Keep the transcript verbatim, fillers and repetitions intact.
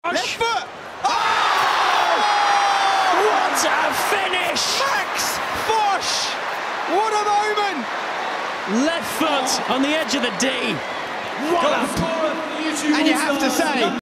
Left foot! Oh! What a finish! Max Fosh! What a moment! Left foot on the edge of the D. What a... And you have to say,